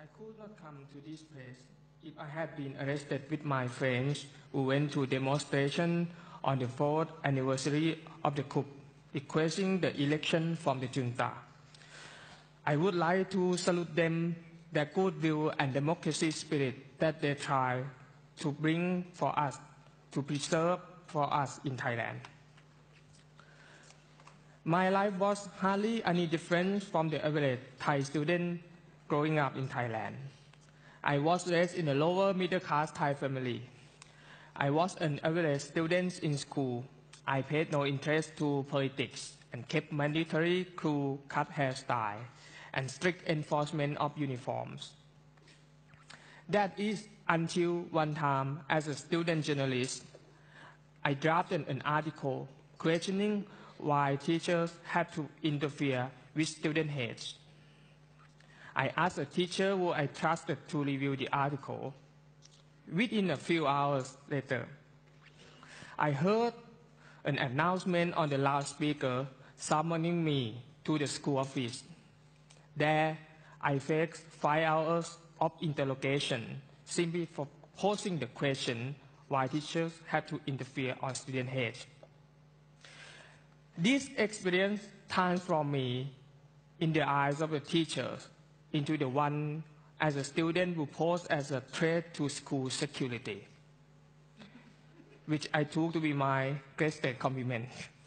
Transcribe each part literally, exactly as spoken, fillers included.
could not come to this place if I had been arrested with my friends who went to demonstration on the fourth anniversary of the coup, requesting the election from the junta. I would like to salute them, their goodwill and democracy spirit that they try to bring for us, to preserve for us in Thailand. My life was hardly any different from the average Thai student growing up in Thailand. I was raised in a lower middle class Thai family. I was an average student in school. I paid no interest to politics and kept mandatory crew cut hairstyle and strict enforcement of uniforms. That is until one time, as a student journalist, I drafted an article questioning why teachers had to interfere with student hate. I asked a teacher who I trusted to review the article. Within a few hours later, I heard an announcement on the loudspeaker summoning me to the school office. There, I faced five hours of interrogation simply for posing the question why teachers had to interfere on student hate. This experience transformed me in the eyes of the teachers into the one as a student who posed as a threat to school security, which I took to be my greatest compliment.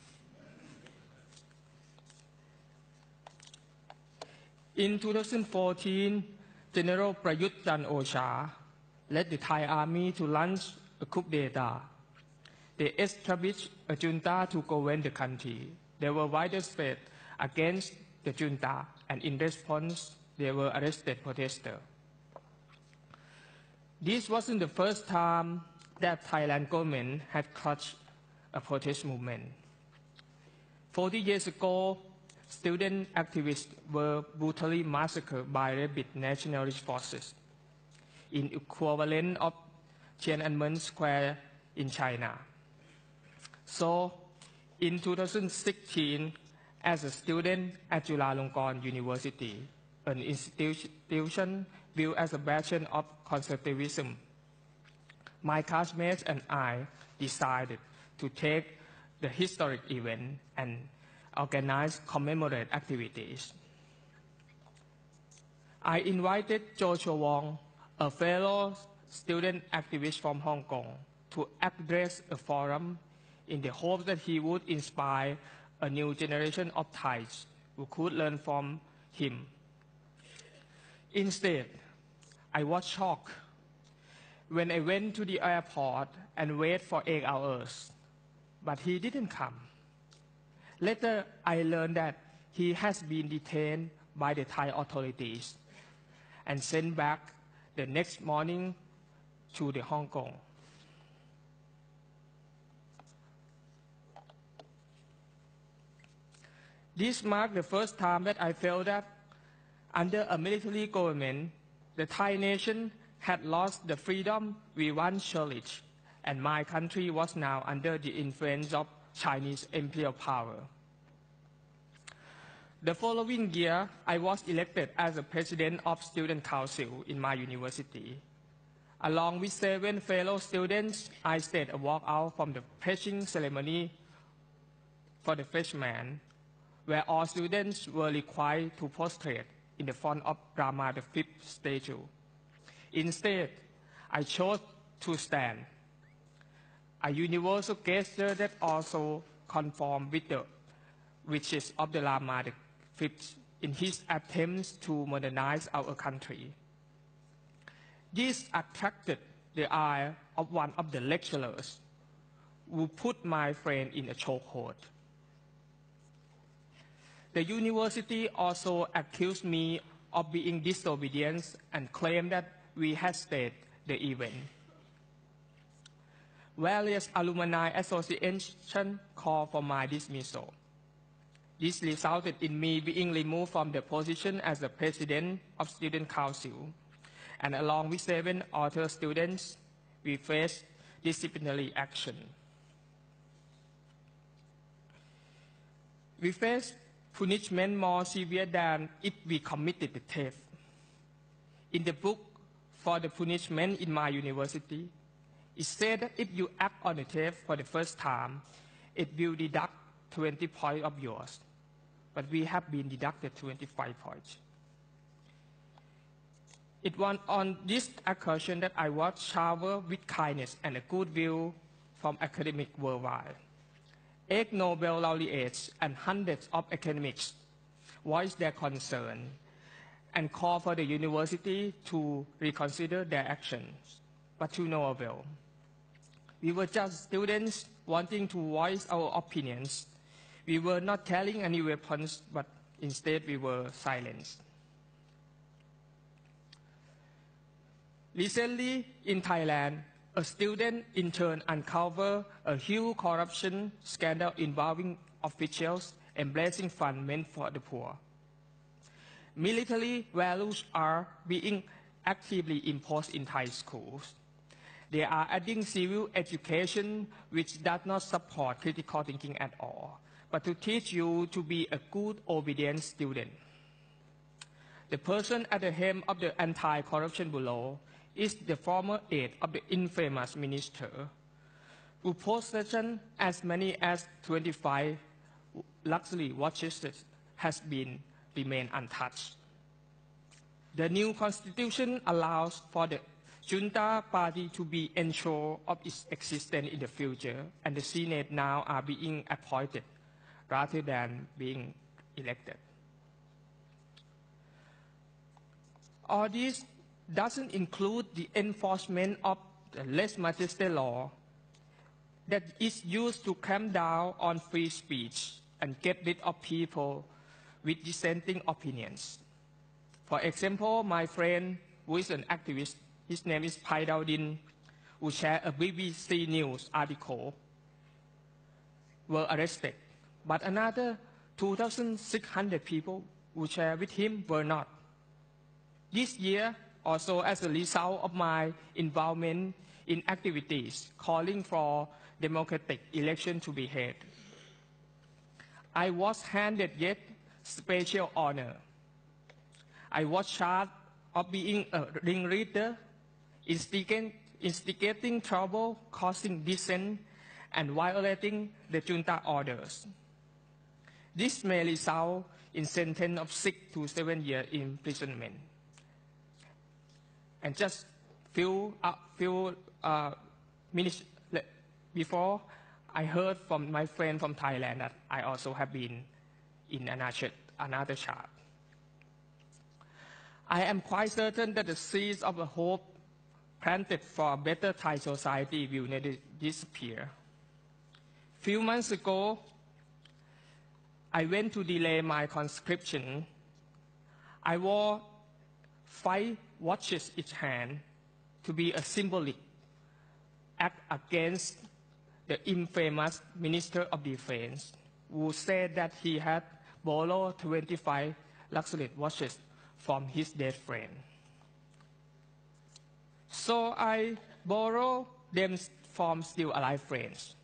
In two thousand fourteen, General Prayut Chan-o-cha led the Thai army to launch a coup d'etat. They established a junta to govern the country. There were widespread against the junta, and in response, there were arrested protesters. This wasn't the first time that Thailand government had crushed a protest movement. Forty years ago, student activists were brutally massacred by rabid nationalist forces in equivalent of Tiananmen Square in China. So, in two thousand sixteen, as a student at Chulalongkorn University, an institution viewed as a bastion of conservatism, my classmates and I decided to take the historic event and organize commemorative activities. I invited Joshua Wong, a fellow student activist from Hong Kong, to address a forum in the hope that he would inspire a new generation of Thais who could learn from him. Instead, I was shocked when I went to the airport and waited for eight hours, but he didn't come. Later, I learned that he has been detained by the Thai authorities and sent back the next morning to the Hong Kong. This marked the first time that I felt that under a military government, the Thai nation had lost the freedom we once cherished, and my country was now under the influence of Chinese imperial power. The following year, I was elected as the president of Student Council in my university. Along with seven fellow students, I stayed a walk out from the pledging ceremony for the freshmen, where all students were required to prostrate in the front of Rama the Fifth statue. Instead, I chose to stand, a universal gesture that also conformed with the wishes of the Rama the Fifth in his attempts to modernize our country. This attracted the eye of one of the lecturers, who put my friend in a chokehold. The university also accused me of being disobedient and claimed that we had staged the event. Various alumni associations called for my dismissal. This resulted in me being removed from the position as the president of Student Council, and along with seven other students, we faced disciplinary action. We faced punishment more severe than if we committed the theft. In the book for the punishment in my university, it said that if you act on the tape for the first time, it will deduct twenty points of yours. But we have been deducted twenty-five points. It was on this occasion that I was showered with kindness and a goodwill from academics worldwide. Eight Nobel laureates and hundreds of academics voiced their concern and called for the university to reconsider their actions, but to no avail. We were just students wanting to voice our opinions. We were not carrying any weapons, but instead we were silenced. Recently, in Thailand, a student intern uncovered a huge corruption scandal involving officials embracing funds meant for the poor. Military values are being actively imposed in Thai schools. They are adding civil education which does not support critical thinking at all, but to teach you to be a good, obedient student. The person at the helm of the Anti-Corruption Bureau is the former aide of the infamous minister, who possession as many as twenty-five luxury watches has been remained untouched. The new constitution allows for the junta party to be ensured of its existence in the future, and the Senate now are being appointed rather than being elected. All this doesn't include the enforcement of the lèse majesté law that is used to clamp down on free speech and get rid of people with dissenting opinions. For example, my friend, who is an activist, his name is Pai Dowdin, who shared a B B C News article, were arrested, but another two thousand six hundred people who shared with him were not. This year, also as a result of my involvement in activities calling for democratic election to be held, I was handed yet special honor. I was charged of being a ringleader, instigating, instigating trouble, causing dissent, and violating the junta orders. This may result in sentence of six to seven years imprisonment. And just few uh, few uh, minutes before, I heard from my friend from Thailand that I also have been in another, another charge. I am quite certain that the seeds of the hope planted for a better Thai society will never disappear. Few months ago, I went to delay my conscription. I wore five watches each hand to be a symbolic act against the infamous Minister of Defense, who said that he had borrowed twenty-five luxury watches from his dead friend. So I borrowed them from still alive friends.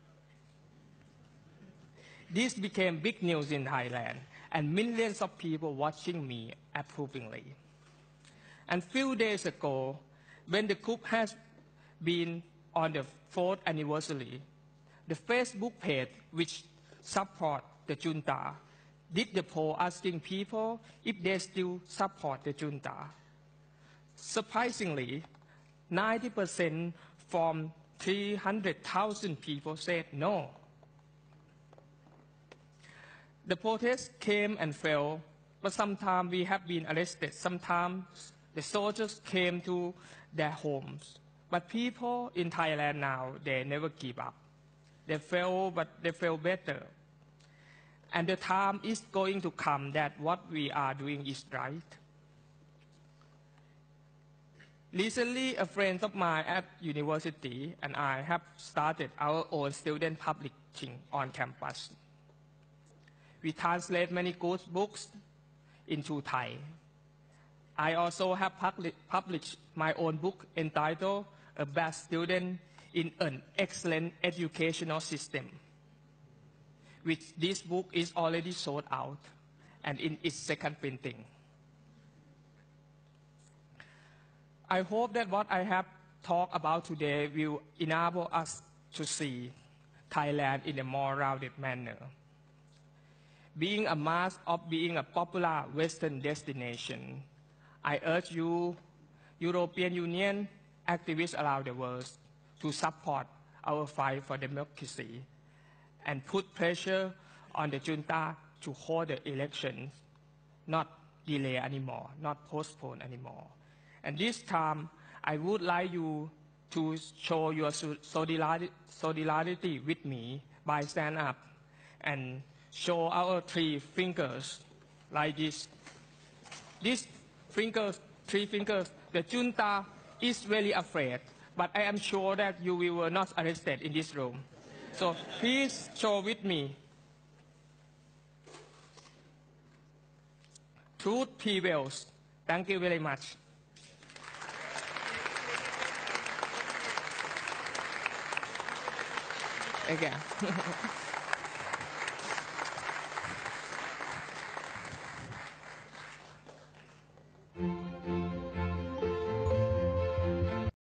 This became big news in Thailand, and millions of people watching me approvingly. And few days ago, when the coup has been on the fourth anniversary, the Facebook page which support the junta did the poll asking people if they still support the junta. Surprisingly, ninety percent from three hundred thousand people said no. The protests came and fell, but sometimes we have been arrested, sometimes the soldiers came to their homes. But people in Thailand now, they never give up. They fail, but they fail better. And the time is going to come that what we are doing is right. Recently, a friend of mine at university and I have started our own student publishing on campus. We translate many good books into Thai. I also have published my own book entitled A Bad Student in an Excellent Educational System, which this book is already sold out and in its second printing. I hope that what I have talked about today will enable us to see Thailand in a more rounded manner. Being a mass of being a popular Western destination, I urge you, European Union activists around the world, to support our fight for democracy and put pressure on the junta to hold the elections, not delay anymore, not postpone anymore. And this time, I would like you to show your solidarity with me by stand up and show our three fingers like this. These fingers, three fingers, the junta is very afraid, but I am sure that you will not arrested in this room. So please show with me. Truth prevails. Thank you very much. Again.